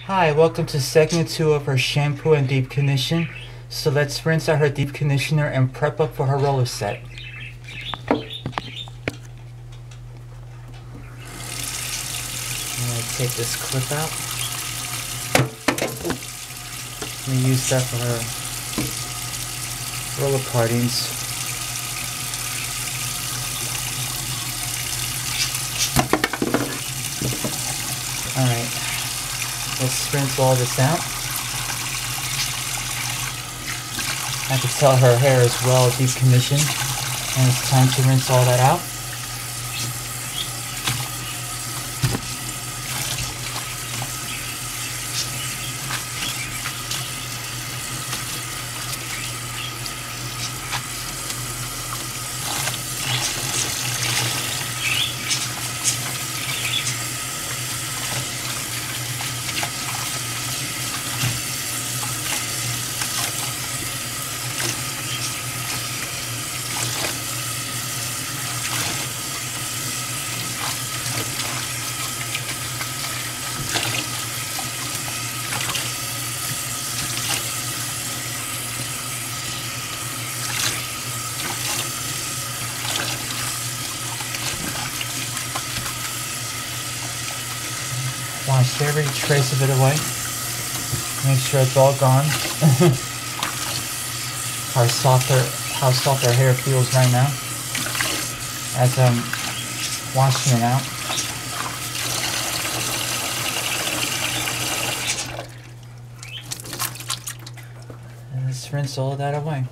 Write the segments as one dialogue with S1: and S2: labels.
S1: Hi, welcome to segment 2 of her shampoo and deep condition. So let's rinse out her deep conditioner and prep up for her roller set. I'm going to take this clip out. I'm going to use that for her roller partings. Alright. Let's rinse all this out. I can tell her hair is well deep conditioned, and it's time to rinse all that out. Wash every trace of it away. Make sure it's all gone. how soft our hair feels right now as I'm washing it out. And let's rinse all of that away.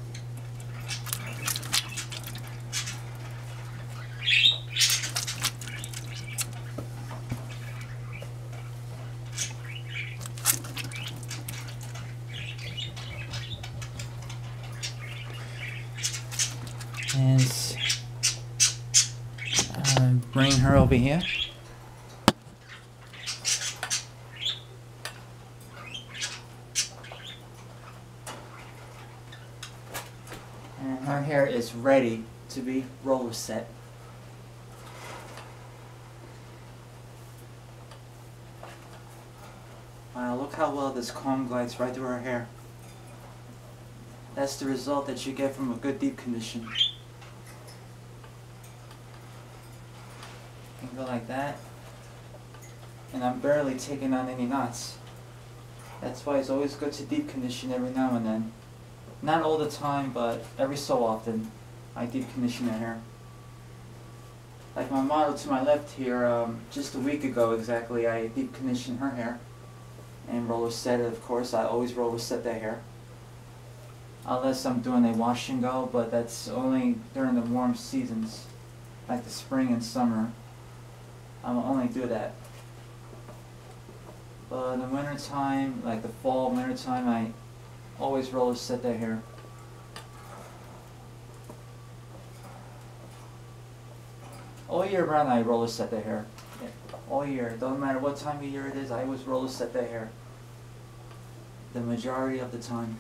S1: And bring her over here. And her hair is ready to be roller set. Wow, look how well this comb glides right through her hair. That's the result that you get from a good deep condition. You can go like that. And I'm barely taking on any knots. That's why it's always good to deep condition every now and then. Not all the time, but every so often I deep condition her hair. Like my model to my left here, just a week ago exactly, I deep conditioned her hair. And roller set it, of course. I always roller set their hair. Unless I'm doing a wash and go, but that's only during the warm seasons, like the spring and summer. I'll only do that. But in the winter time, like the fall, winter time, I always roller set their hair. All year round I roller set their hair. Yeah, all year. Doesn't matter what time of year it is, I always roller set their hair. The majority of the time.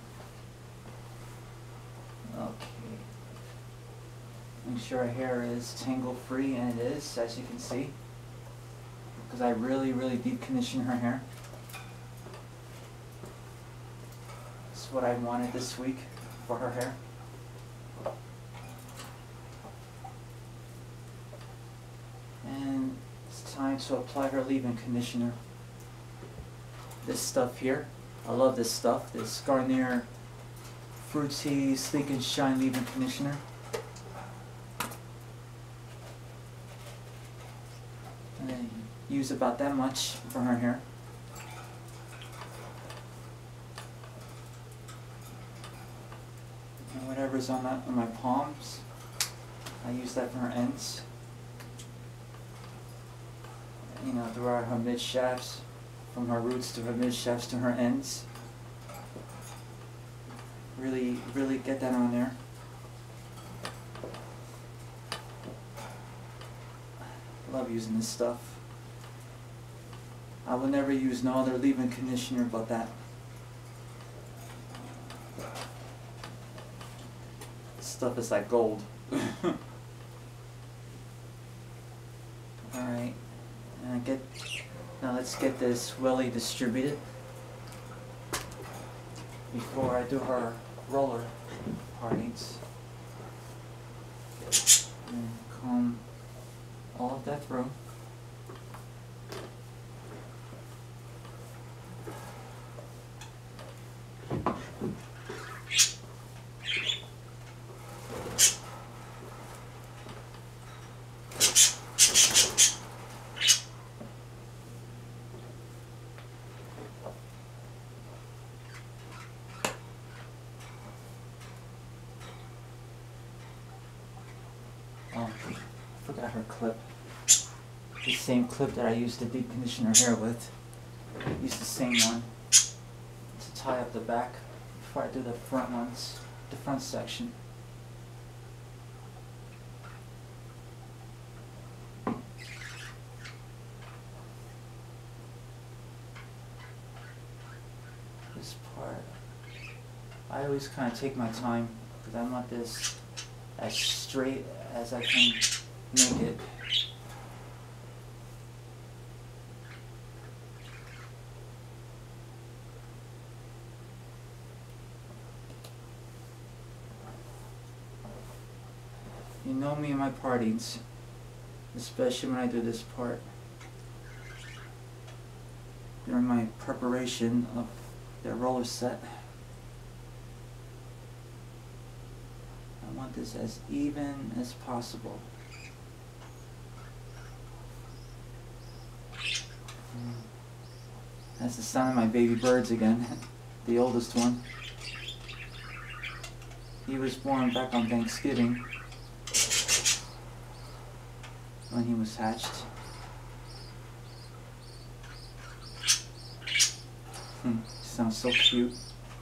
S1: Okay. Make sure her hair is tangle free, and it is, as you can see. Because I really deep condition her hair. That's what I wanted this week for her hair. And it's time to apply her leave-in conditioner. This stuff here, I love this stuff. This Garnier Fruity Sleek and Shine leave-in conditioner. And I use about that much for her hair. And whatever's on my palms, I use that for her ends. You know, throughout her mid shafts, from her roots to her mid shafts to her ends. Really get that on there. Love using this stuff. I will never use no other leave-in conditioner but that. This stuff is like gold. Alright. Now let's get this welly distributed before I do her roller partings. And comb all of that through. Oh, I forgot her clip. The same clip that I used to deep condition her hair with. Use the same one to tie up the back before I do the front ones, the front section. This part, I always kind of take my time because I want this as straight as I can make it. You know me and my partings, especially when I do this part. During my preparation of the roller set, I want this as even as possible. That's the sound of my baby birds again, the oldest one. He was born back on Thanksgiving when he was hatched. Sounds so cute.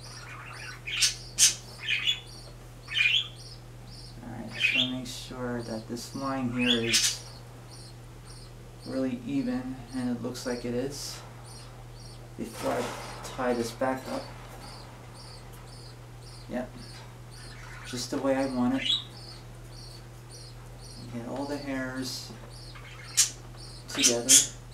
S1: Alright, so make sure that this line here is really even, and it looks like it is, before I tie this back up. Yep, just the way I want it. Get all the hairs together.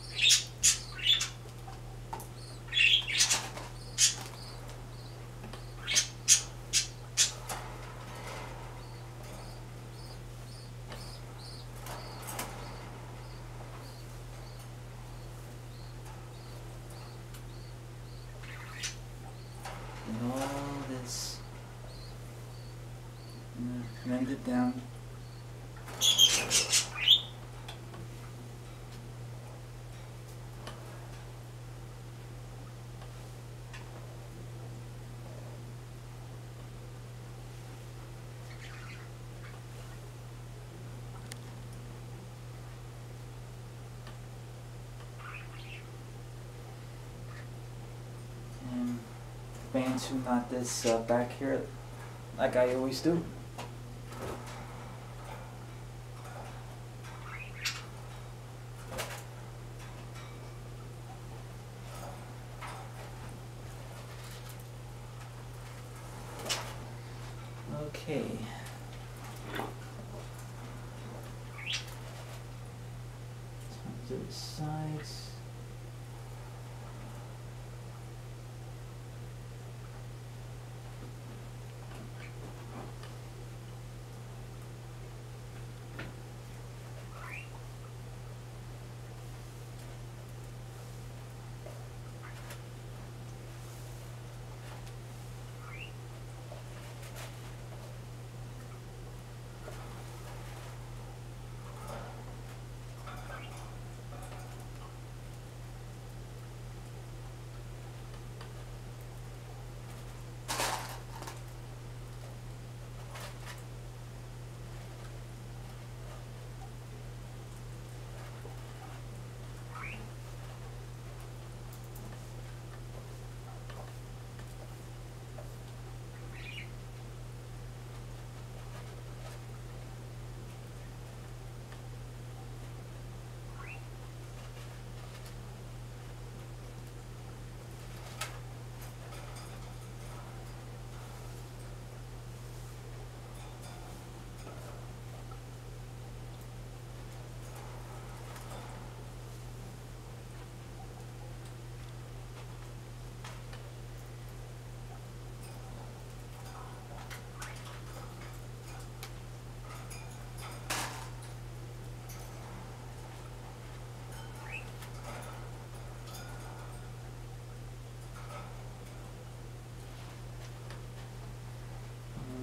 S1: And all this, bend it down. Band to knot this back here like I always do. Okay. To the sides.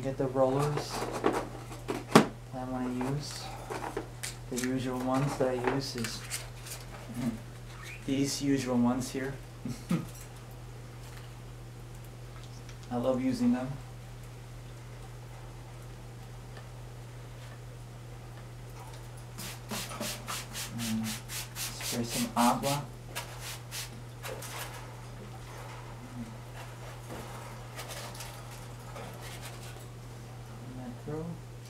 S1: get the rollers I want to use. The usual ones that I use is these usual ones here. I love using them. Spray some agua. Through.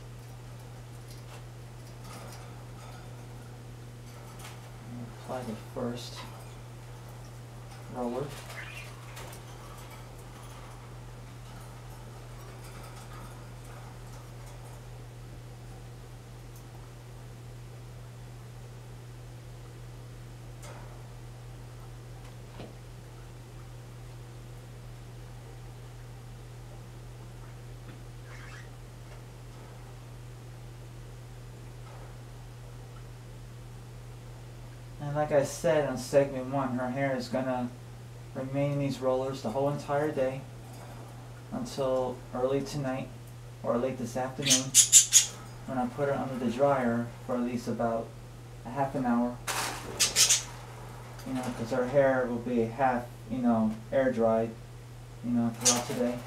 S1: Apply the first roller. And like I said on segment 1, her hair is gonna remain in these rollers the whole entire day until early tonight or late this afternoon when I put her under the dryer for at least about a half an hour. You know, because her hair will be half, you know, air dried, you know, throughout the day.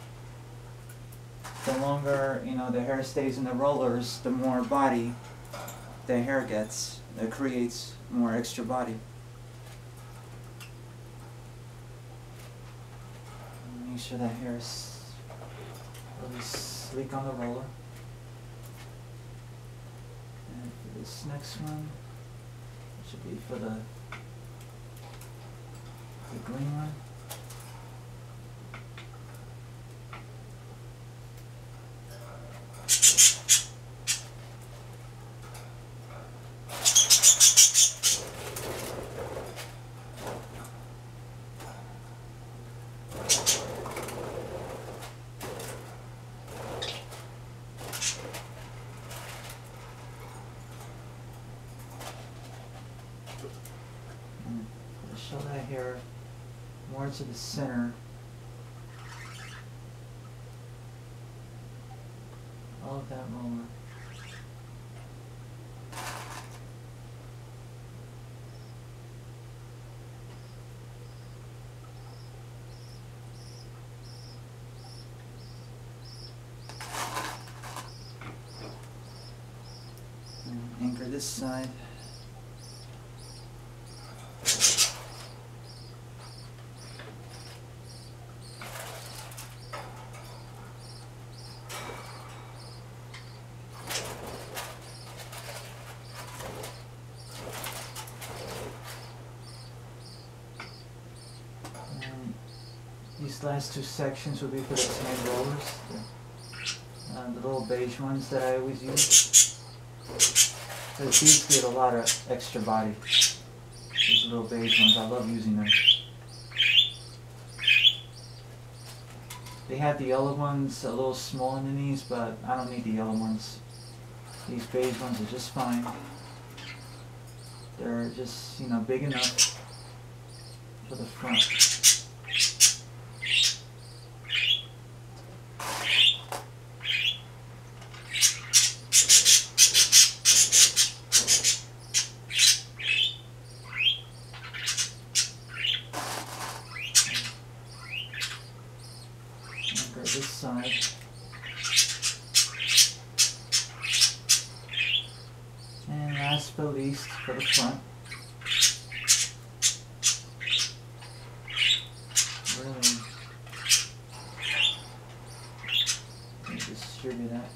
S1: The longer, you know, the hair stays in the rollers, the more body the hair gets. It creates more extra body. Make sure that hair is really sleek on the roller. And for this next one, it should be for the green one. Show that hair more to the center. All of that roller. And anchor this side. These last two sections will be for the tan rollers, the little beige ones that I always use. Because these give a lot of extra body. These little beige ones, I love using them. They have the yellow ones a little smaller than these, but I don't need the yellow ones. These beige ones are just fine. They're just, you know, big enough for the front. This side. And last but least, for the front. Really distribute that.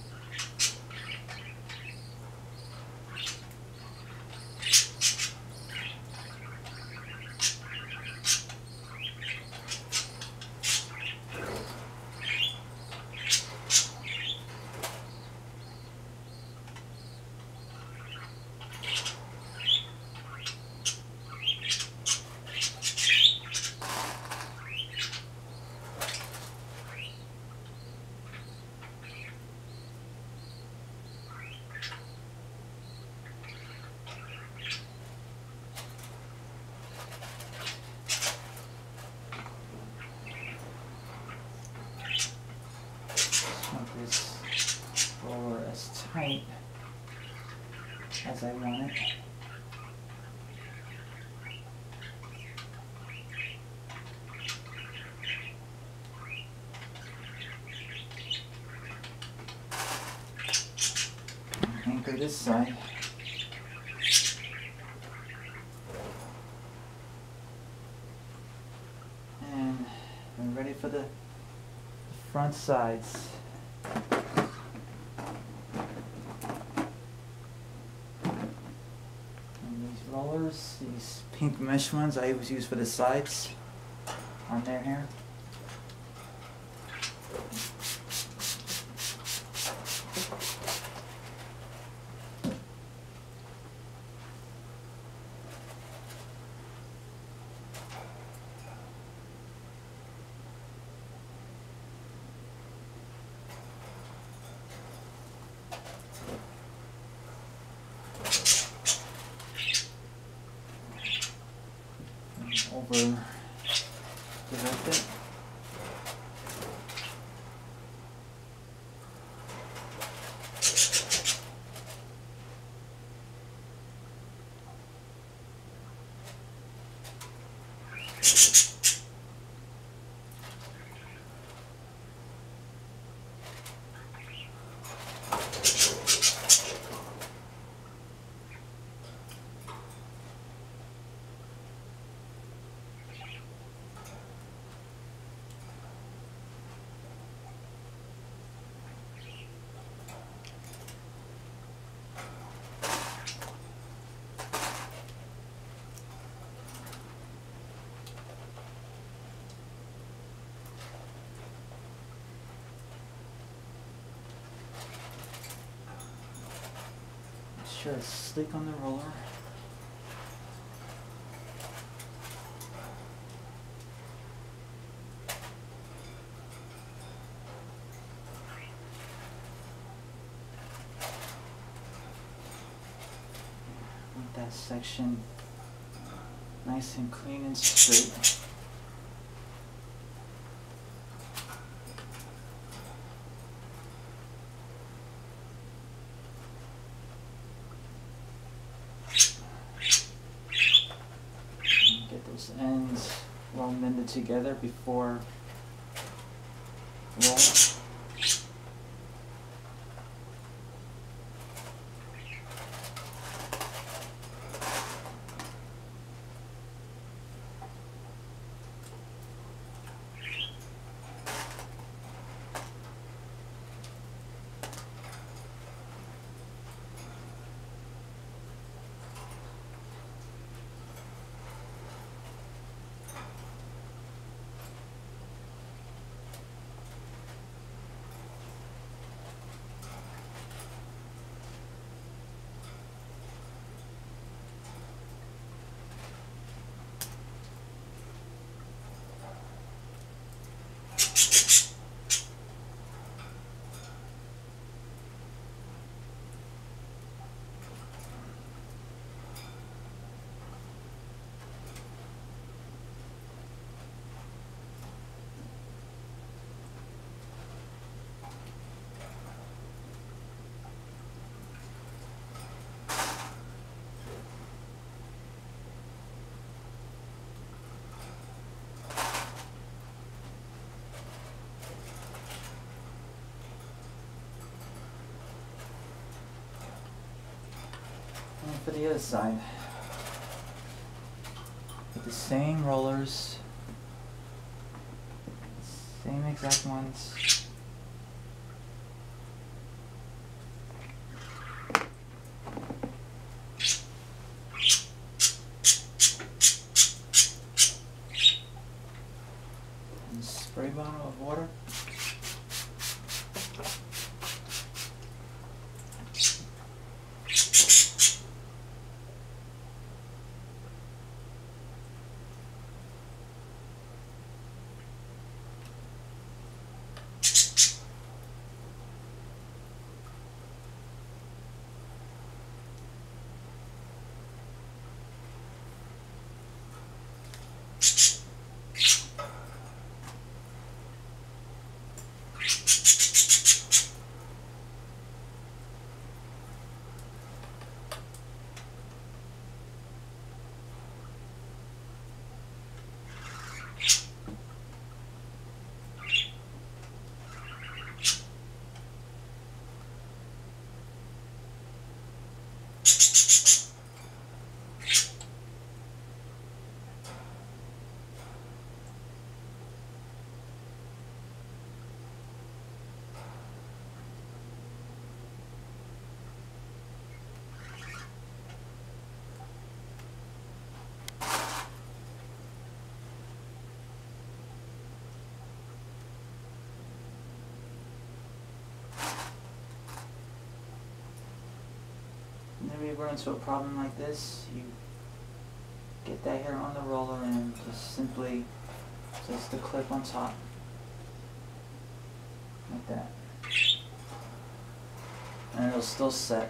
S1: as I want it. Anchor this side. And we're ready for the front sides. And these rollers, these pink mesh ones, I always use for the sides on their hair. Over direct it. Sure it's slick on the roller. Want that section nice and clean and straight. Those ends well mended together before roll. And for the other side, with the same rollers, same exact ones. And a spray bottle of water. whenever you run into a problem like this, you get that hair on the roller and just simply just the clip on top. Like that. And it'll still set.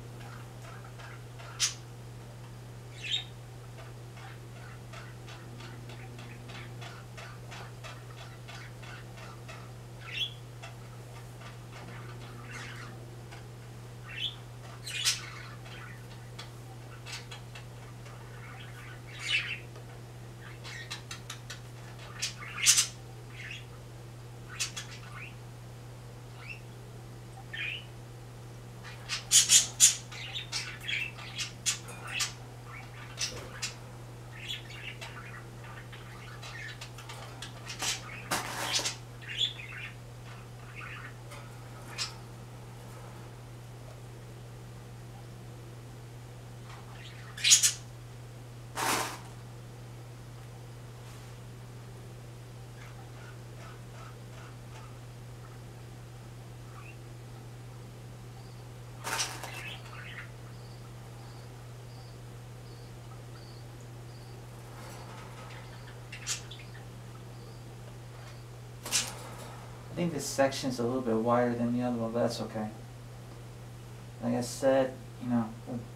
S1: I think this section's a little bit wider than the other one, but that's okay. Like I said, you know,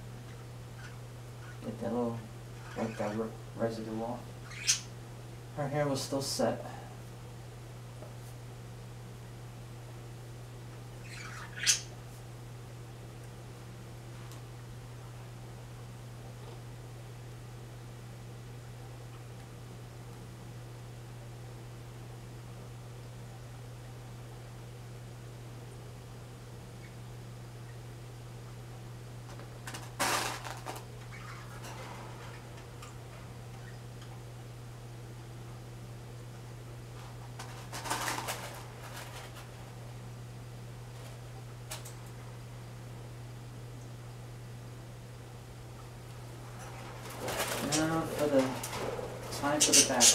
S1: get that little, like that residue off. Her hair was still set. Now for the time for the back.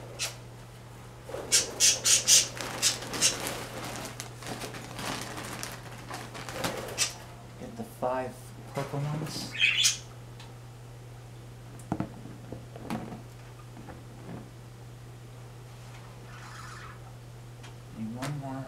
S1: Get the 5 purple ones. Need one more.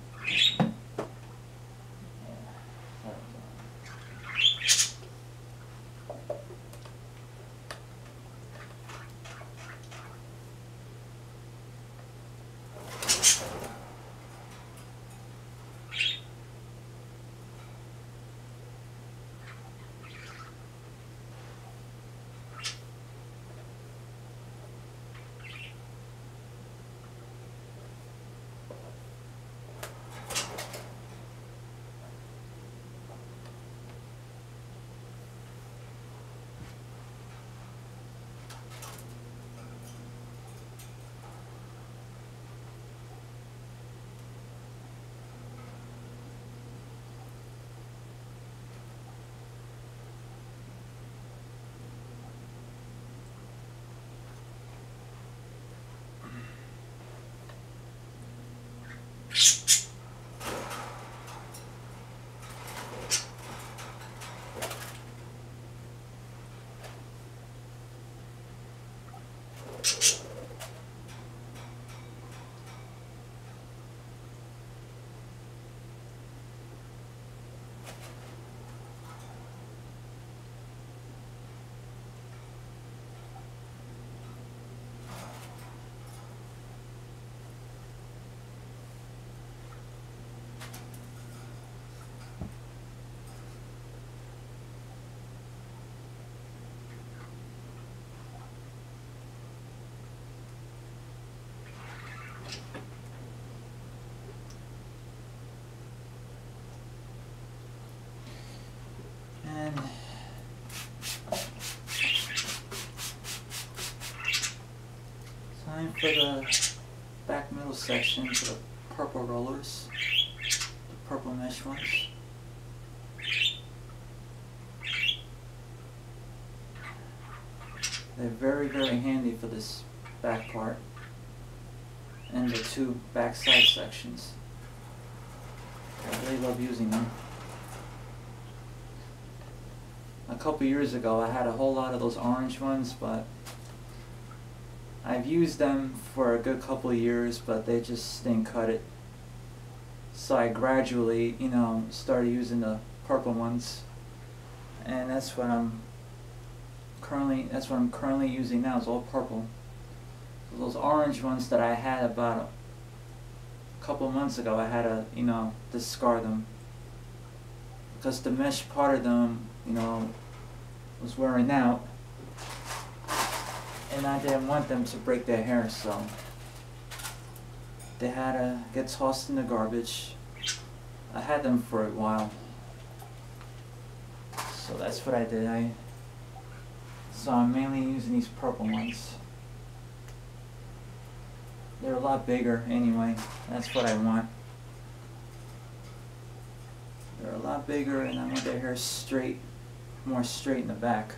S1: And time for the back middle section for the purple rollers, the purple mesh ones. They're very, very handy for this back part and the 2 back side sections. I really love using them. a couple years ago I had a whole lot of those orange ones, but I've used them for a good couple of years, but they just didn't cut it. So I gradually, started using the purple ones, and that's what I'm currently using now. Is all purple. Those orange ones that I had about a couple of months ago, I had to, discard them because the mesh part of them, was wearing out, and I didn't want them to break their hair, so they had to get tossed in the garbage. I had them for a while, so that's what I did. So I'm mainly using these purple ones. They're a lot bigger anyway. That's what I want. They're a lot bigger, and I want their hair straight, more straight in the back.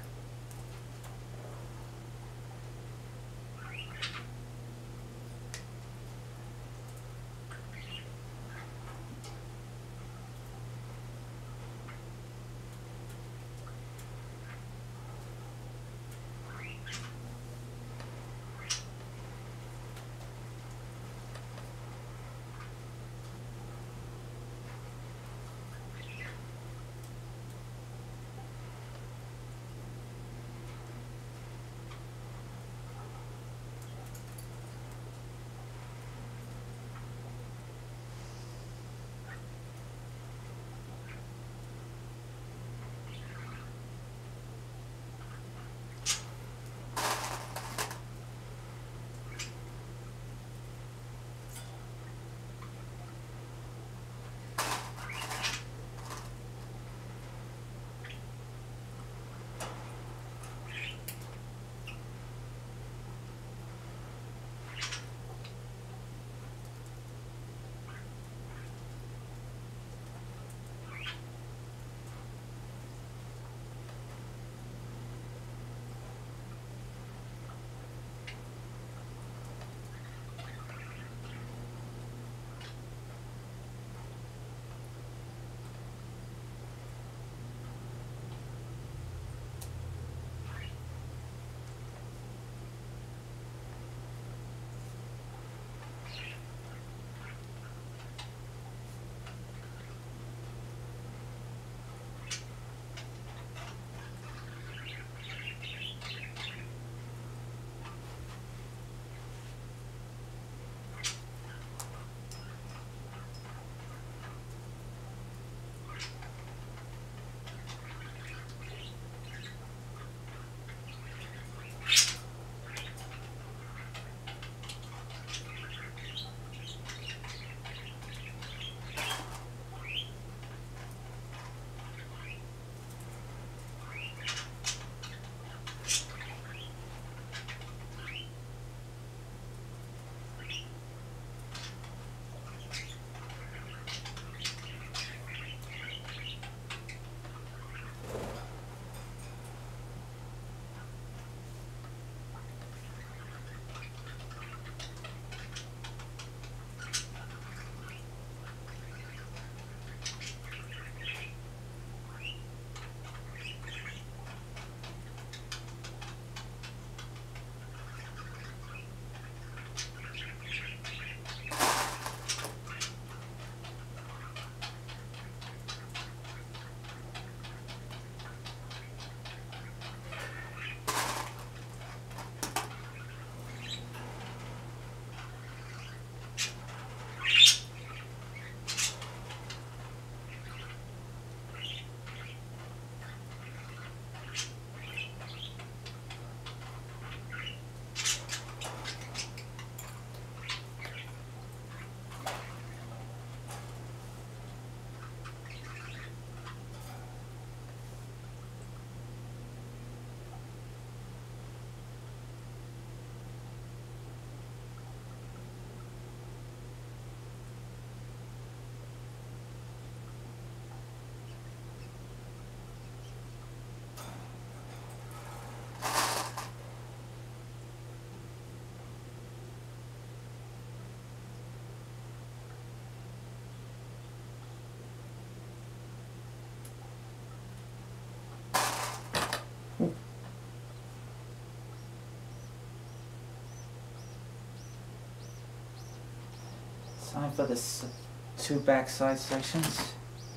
S1: Time for this two backside sections.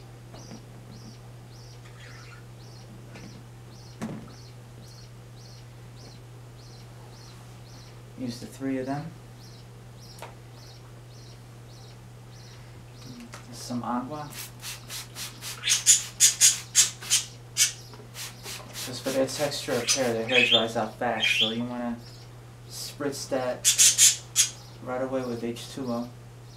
S1: Use the 3 of them. Some agua. Just for their texture of hair, their hair dries out fast, so you want to spritz that right away with H2O.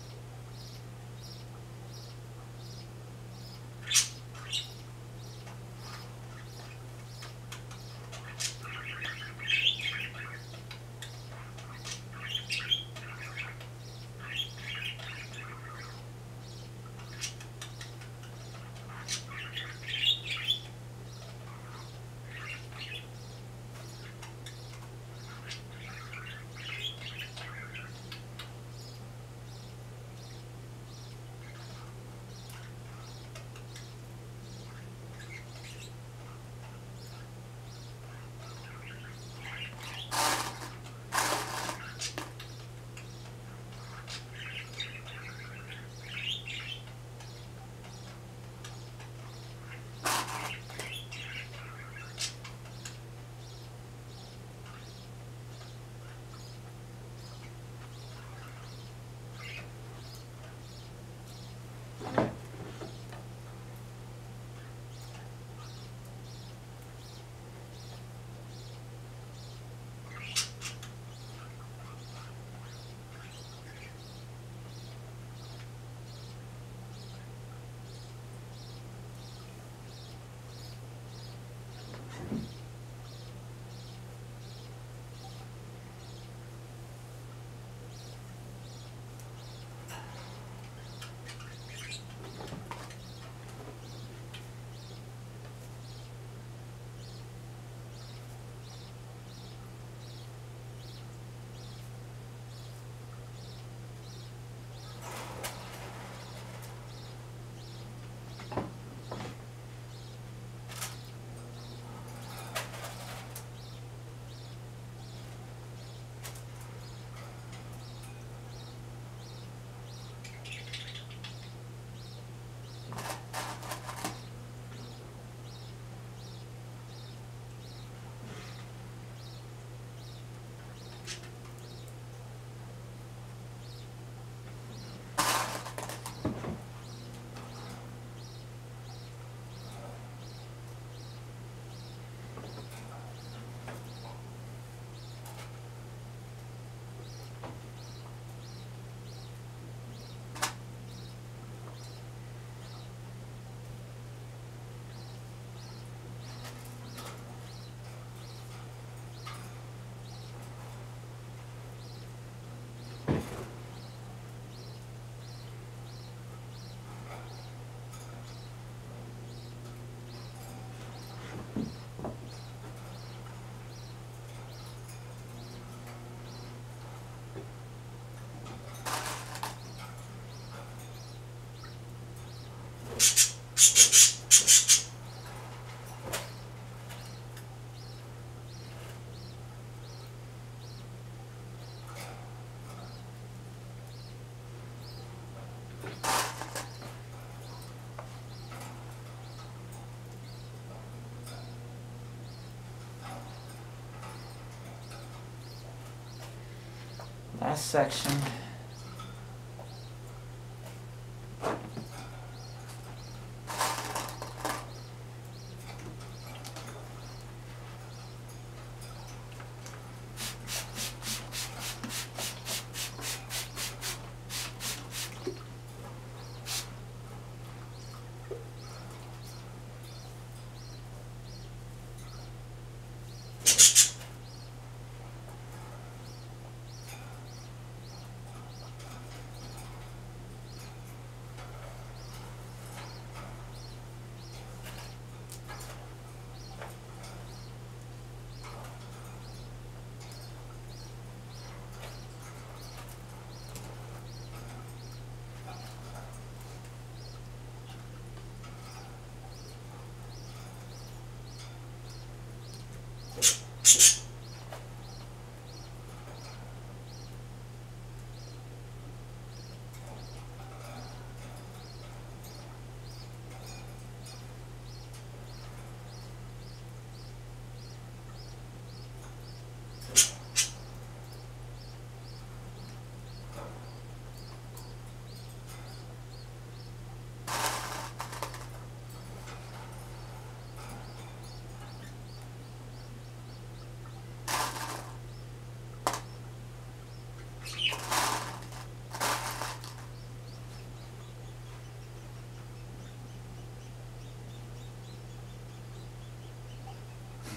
S1: Last section.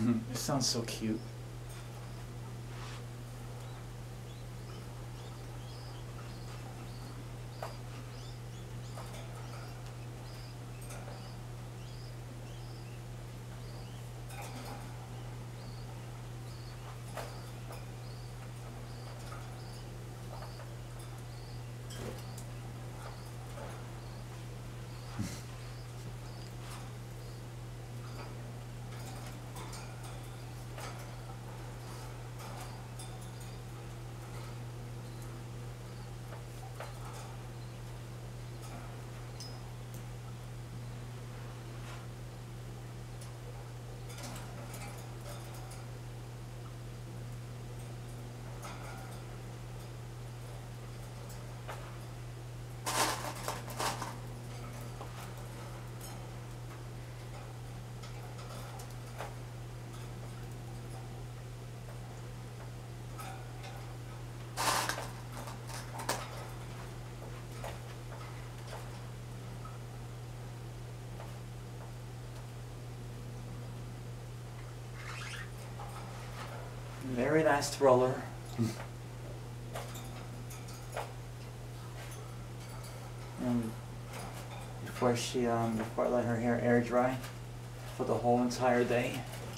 S1: It sounds so cute. Very nice roller. And before I let her hair air dry for the whole entire day.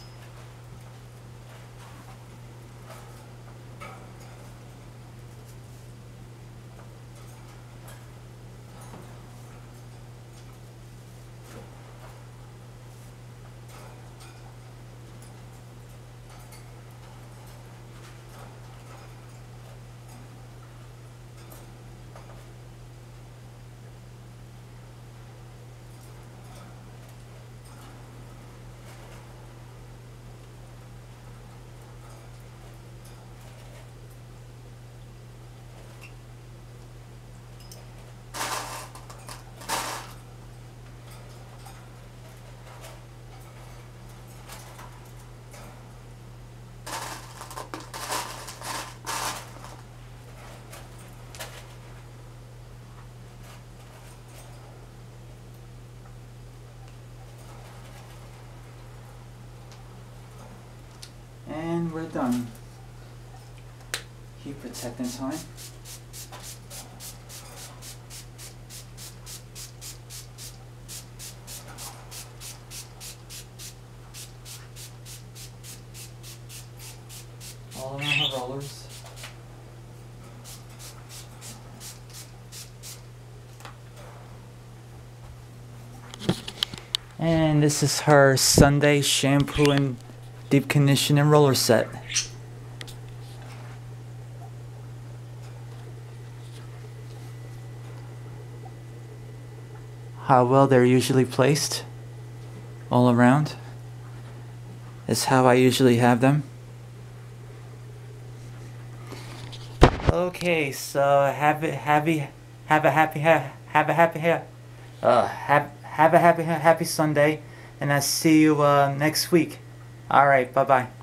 S1: And we're done. Heat protecting time. All around her rollers. And this is her Sunday shampoo and deep condition and roller set. How well they're usually placed all around is how I usually have them. Okay, so have a happy Sunday, and I'll see you next week. All right, bye bye.